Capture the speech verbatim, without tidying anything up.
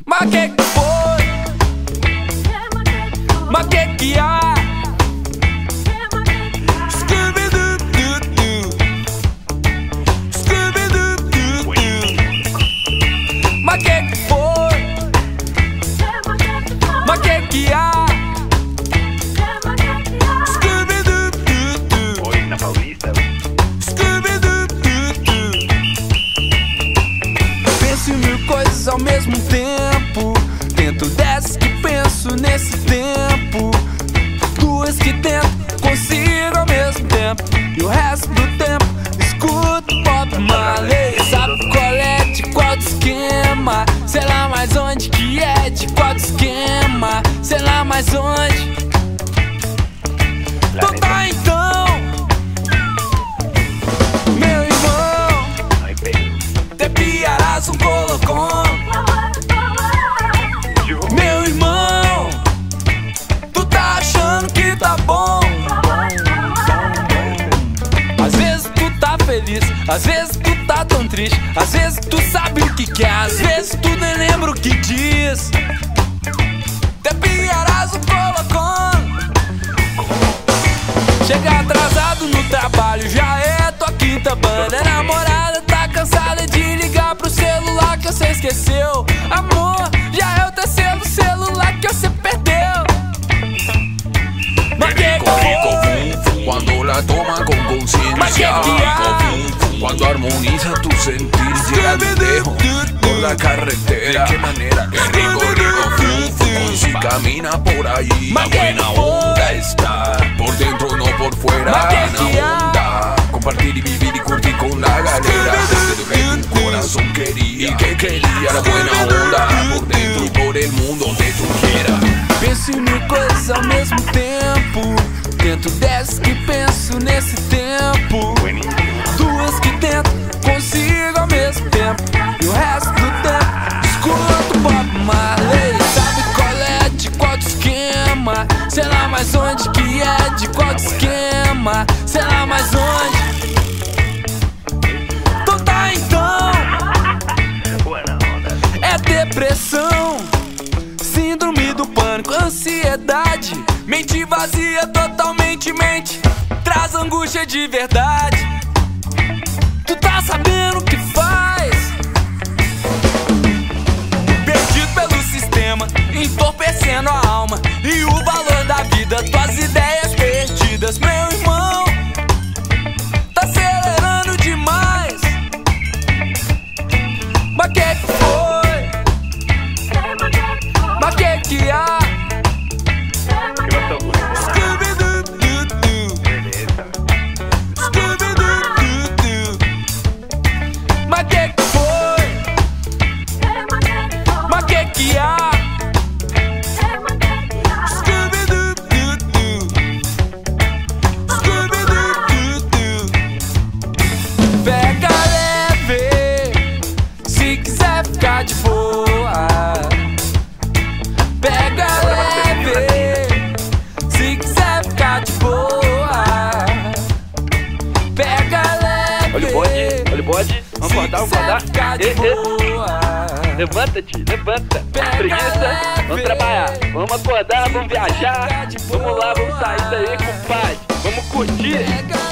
Mas que que foi? Mas que que há? Scooby-Doo-Doo-Doo, Scooby-Doo-Doo-Doo. Mas que que foi? Mas que que há? Scooby-Doo-Doo-Doo, Hoy en la Paulista. Scooby-Doo-Doo-Doo. Penso em mil coisas ao mesmo tempo. Tento dez que penso nesse tempo. Duas que tento, consigo ao mesmo tempo. E o resto do tempo escuto Bob Marley. Sabe qual é, de qual esquema? Sei lá mais onde que é, de qual esquema? Sei lá mais onde. Então tá então, meu irmão, Ay, Pedro. te pillarás um colocón. Yo. Meu irmão, tu tá achando que tá bom. Às vezes tu tá feliz, às vezes tu tá tão triste. Às vezes tu sabe o que quer, às vezes tu nem lembra o que diz. Te pillarás um colocón. Chega atrasado no trabalho, já é tua quinta banda. A namorada tá cansada de ligar pro celular que você esqueceu. Amor, já é o terceiro celular que você perdeu. Mas que que foi? Cuando la toma con conciencia, cuando armoniza tu sentir, llega lejos por la carretera. ¿De qué manera? Qué rico, rico, fu, fu, si camina por ahí, la buena onda está por dentro, no por fuera. Buena onda, compartir y vivir y curtir con la galera. Desde lo que tu corazón quería y que quería la buena onda por dentro y por el mundo donde tú quieras. Penso em mil coisas ao mesmo tempo. Tento dez que penso nesse tempo. Duas que tento, consigo ao mesmo tempo. E o resto do tempo escuto Bob Marley. Sabe qual é, de qual esquema? Sei lá mais onde que é, de qual esquema? Sei lá mais onde. Então tá então, Buena onda. é depressão, síndrome do pânico, ansiedade. Mente vazia, totalmente mente, traz angústia de verdade. Tu tá sabendo o que faz? Perdido pelo sistema, entorpecendo a alma e o valor da vida, tuas ideias perdidas. Meu irmão, tá acelerando demais. Mas que que foi? Mas que que há? ¿Qué pasó, pues? Scooby-Doo-Doo-Doo, Beleza. Scooby-Doo-Doo-Doo. Mas que que foi? Mas que que há? Scooby-Doo-Doo-Doo, Scooby-Doo-Doo-Doo. Pega leve, se quiser ficar de boa. Pega leve, se quiser ficar de boa. Pega leve. Olha o bode, olha o bode. Vamos acordar, vamos acordar. de Ê, ê. boa. Levanta-te, levanta. Preguiça, leve. vamos trabalhar. Vamos acordar, vamos viajar. Fica de Vamos lá, vamos boa. sair daí, compadre. Vamos curtir. Pega